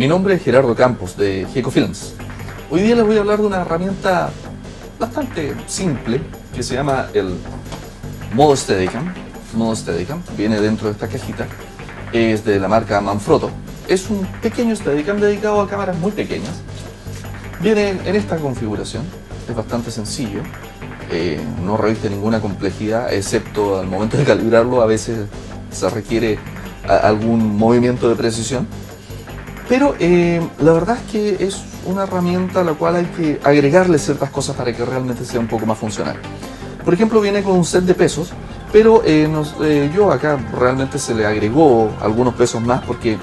Mi nombre es Gerardo Campos de Geco Films. Hoy día les voy a hablar de una herramienta bastante simple que se llama el modo Steadicam. Modo Steadicam viene dentro de esta cajita, es de la marca Manfrotto. Es un pequeño Steadicam dedicado a cámaras muy pequeñas. Viene en esta configuración, es bastante sencillo, no reviste ninguna complejidad, excepto al momento de calibrarlo a veces se requiere algún movimiento de precisión. Pero la verdad es que es una herramienta a la cual hay que agregarle ciertas cosas para que realmente sea un poco más funcional. Por ejemplo, viene con un set de pesos, pero yo acá realmente se le agregó algunos pesos más porque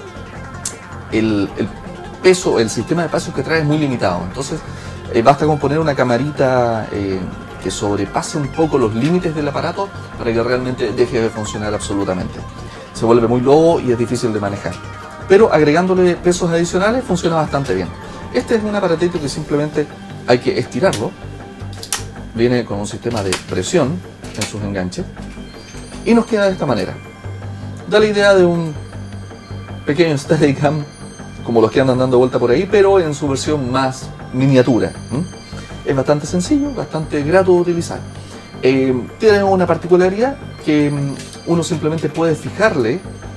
el sistema de pesos que trae es muy limitado. Entonces basta con poner una camarita que sobrepase un poco los límites del aparato para que realmente deje de funcionar absolutamente. Se vuelve muy lobo y es difícil de manejar. Pero agregándole pesos adicionales funciona bastante bien. Este es un aparatito que simplemente hay que estirarlo. Viene con un sistema de presión en sus enganches y nos queda de esta manera. Da la idea de un pequeño Steadicam como los que andan dando vuelta por ahí, pero en su versión más miniatura. Es bastante sencillo, bastante grato de utilizar. Tiene una particularidad que uno simplemente puede fijarle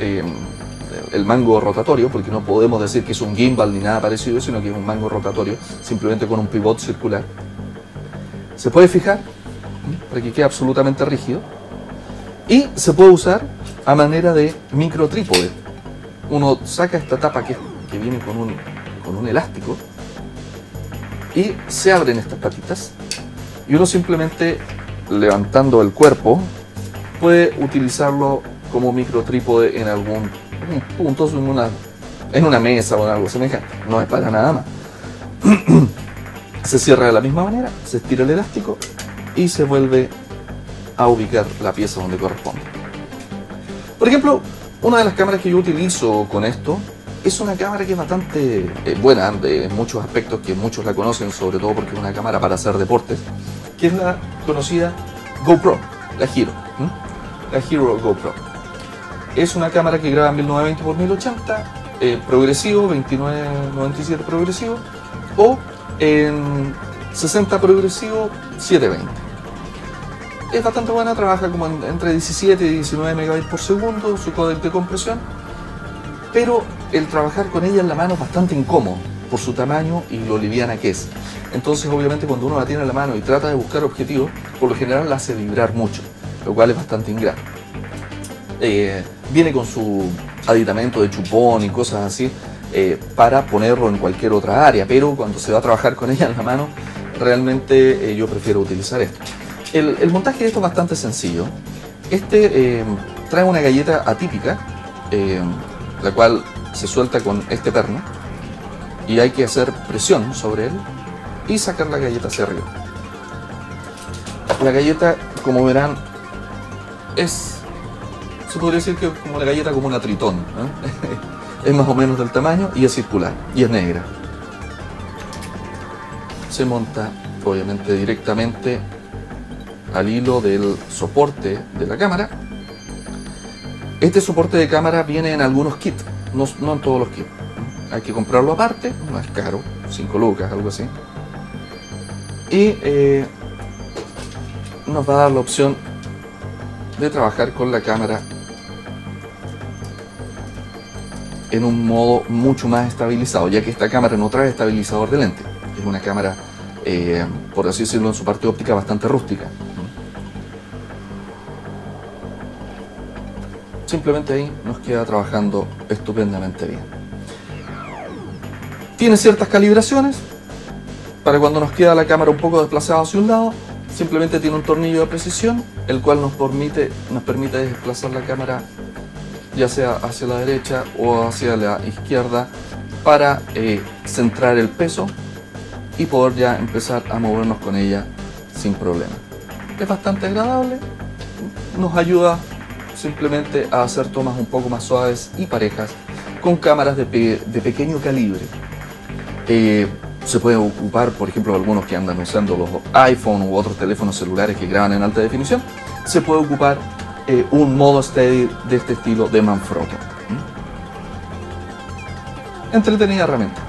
el mango rotatorio, porque no podemos decir que es un gimbal ni nada parecido, sino que es un mango rotatorio, simplemente con un pivot circular. Se puede fijar para que quede absolutamente rígido y se puede usar a manera de micro trípode. Uno saca esta tapa que viene con un elástico y se abren estas patitas y uno simplemente levantando el cuerpo puede utilizarlo como micro trípode en algún punto, en una mesa o en algo semejante. No es para nada más. Se cierra de la misma manera, se estira el elástico y se vuelve a ubicar la pieza donde corresponde. Por ejemplo, una de las cámaras que yo utilizo con esto es una cámara que es bastante buena de muchos aspectos, que muchos la conocen, sobre todo porque es una cámara para hacer deportes, que es la conocida GoPro, la Hero. La Hero GoPro. Es una cámara que graba en 1920x1080, progresivo, 2997 progresivo, o en 60 progresivo, 720. Es bastante buena, trabaja como entre 17 y 19 megabits por segundo, su códec de compresión, pero el trabajar con ella en la mano es bastante incómodo por su tamaño y lo liviana que es. Entonces, obviamente, cuando uno la tiene en la mano y trata de buscar objetivos, por lo general la hace vibrar mucho, lo cual es bastante ingrato. Viene con su aditamento de chupón y cosas así para ponerlo en cualquier otra área, pero cuando se va a trabajar con ella en la mano, realmente yo prefiero utilizar esto. El montaje de esto es bastante sencillo. Trae una galleta atípica, la cual se suelta con este perno y hay que hacer presión sobre él y sacar la galleta hacia arriba. La galleta, como verán, se podría decir que como la galleta como una Tritón, es más o menos del tamaño y es circular y es negra. Se monta obviamente directamente al hilo del soporte de la cámara. Este soporte de cámara viene en algunos kits, no en todos los kits. Hay que comprarlo aparte, no es caro, 5 lucas, algo así. Y nos va a dar la opción de trabajar con la cámara en un modo mucho más estabilizado, ya que esta cámara no trae estabilizador de lente. Es una cámara, por así decirlo, en su parte óptica bastante rústica. Simplemente ahí nos queda trabajando estupendamente bien. Tiene ciertas calibraciones para cuando nos queda la cámara un poco desplazada hacia un lado. Simplemente tiene un tornillo de precisión, el cual nos permite desplazar la cámara ya sea hacia la derecha o hacia la izquierda para centrar el peso y poder ya empezar a movernos con ella sin problema. Es bastante agradable, nos ayuda simplemente a hacer tomas un poco más suaves y parejas con cámaras de pequeño calibre. Se puede ocupar, por ejemplo, algunos que andan usando los iPhone u otros teléfonos celulares que graban en alta definición, se puede ocupar un modo steady de este estilo de Manfrotto. entretenida herramienta.